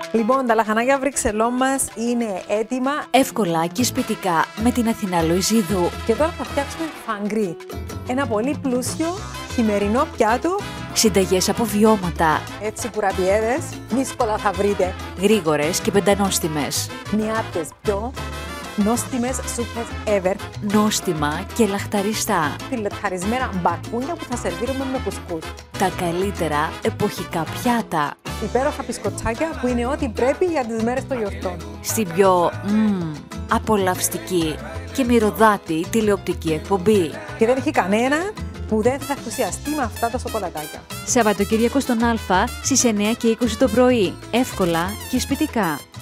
Λοιπόν, τα λαχανάκια Βρυξελών μας είναι έτοιμα. Εύκολα και σπιτικά με την Αθηνά Λοϊζίδου. Και τώρα θα φτιάξουμε φαγκρί. Ένα πολύ πλούσιο χειμερινό πιάτο. Συνταγές από βιώματα. Έτσι κουραπιέδες, δύσκολα θα βρείτε. Γρήγορες και πεντανόστιμες. Μια από τις πιο νόστιμες σούπες ever. Νόστιμα και λαχταριστά. Φιλεταρισμένα μπακούνια που θα σερβίρουμε με κουσκούς. Τα καλύτερα εποχικά πιάτα. Υπέροχα μπισκοτσάκια που είναι ό,τι πρέπει για τις μέρες των γιορτών. Στην πιο απολαυστική και μυρωδάτη τηλεοπτική εκπομπή. Και δεν έχει κανένα που δεν θα ενθουσιαστεί με αυτά τα σοκολατάκια. Σαββατοκύριακο στον Α στις 9 και 20 το πρωί. Εύκολα και σπιτικά.